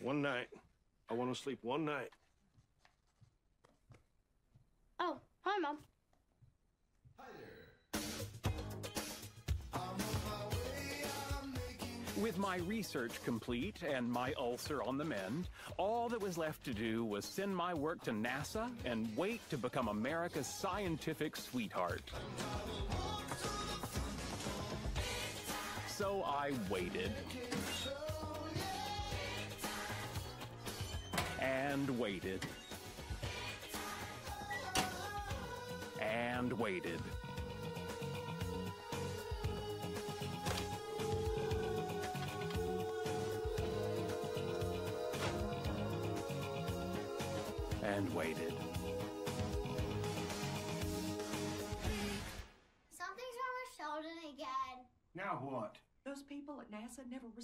One night. I want to sleep one night. Oh, hi, Mom. Hi there. With my research complete and my ulcer on the mend, all that was left to do was send my work to NASA and wait to become America's scientific sweetheart. So I waited. And waited. And waited. And waited. Something's wrong with Sheldon again. Now what? Those people at NASA never